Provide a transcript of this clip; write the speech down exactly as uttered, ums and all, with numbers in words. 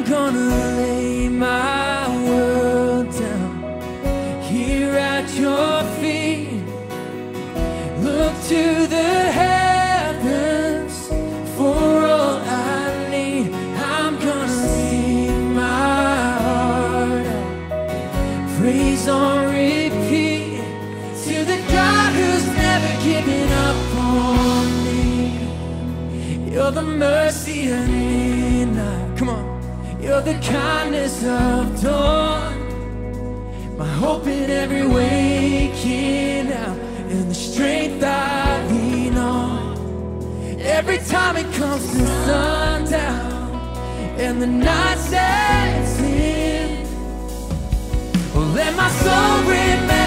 I'm gonna lay my world down here at your feet. Look to the heavens for all I need. I'm gonna sing my heart out, praise on repeat, to the God who's never given up on me. You're the mercy I need now. Come on. You're the kindness of dawn, my hope in every waking hour, and the strength I lean on. Every time it comes to sundown and the night sets in, oh, let my soul remain